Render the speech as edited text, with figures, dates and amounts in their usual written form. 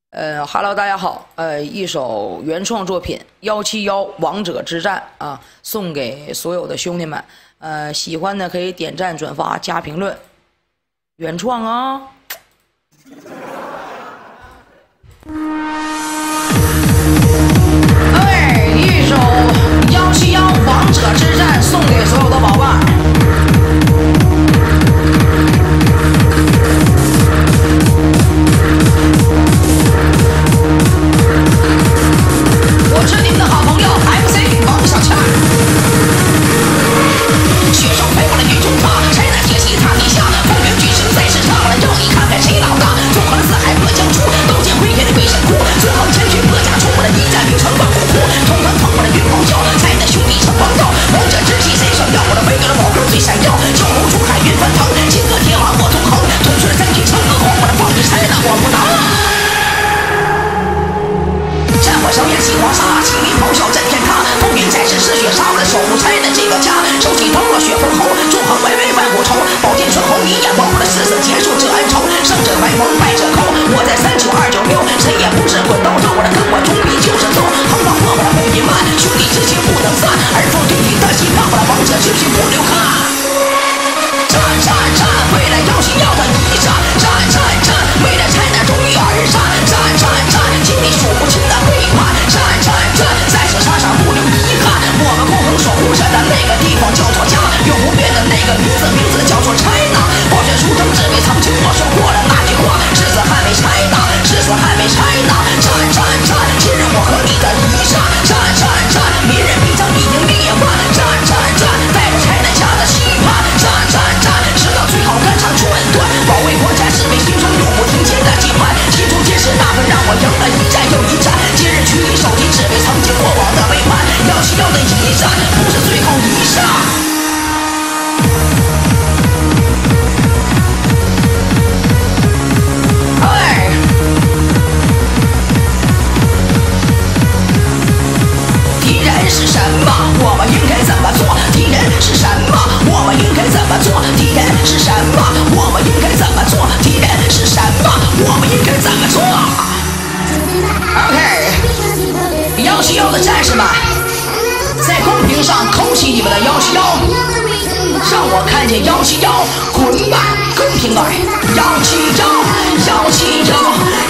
Hello，大家好，一首原创作品《171王者之战》啊，送给所有的兄弟们。喜欢的可以点赞、转发、加评论。原创啊！一首《171王者之战》送给所有的宝贝儿。我是你们的好朋友 MC 王小强，血手陪我的女中塔，谁能铁骑踏天下？风云巨星赛事场，我来让你看看谁老大。纵横四海各江出，刀剑挥天的鬼神窟，纵横千军各家出，我的一战名城万户户，通腾腾我的云咆哮，才能兄弟成王道。王者之气谁想要？我的飞哥的宝哥最闪耀，蛟龙出海云翻腾，金戈铁马我纵横，统帅三军成恶红，我的放你才能我不当。战火硝烟起黄沙，气力咆哮震天塌。风云战士嗜血杀，我的守护才能这个家。手起刀落血封喉，纵横巍巍万古愁。宝剑顺红你眼光，我的死结束这恩仇。胜者为盟，败者寇。我在39296，谁也不是滚刀肉，我的跟我忠义就是揍。横放破我的不隐慢，兄弟之情不能散。二方对敌的期盼，我的王者精神不留看。战战战，为了171的一战。战战战，为了才能忠义而战。战战战，经历数不清的背叛。战战战，在这沙上不留遗憾。我们共同守护着的那个地方叫做家，永不变的那个名字叫做 China。暴雪书生只为曾经我说过了那句话，誓死捍卫 China， 誓死捍卫 China。战战战，今日我和你的一战。战战战，明日必将你赢灭患。战战战，带着 China 家的期盼。战战战，直到最后肝肠寸断，保卫国家是为心中永不停歇的羁绊。心中皆是那份让我赢了一战又一战。今日取你手机，只为曾经过往的背叛。171的一战，不是最后一战。敌人是什么？我们应该怎么做？敌人是什么？我们应该怎么做？敌人是什么？我们应该怎么做？敌人是什么？我们应该怎么做 ？OK，171的战士们，在公屏上扣起你们的171，让我看见171，滚吧，公屏儿，171，171。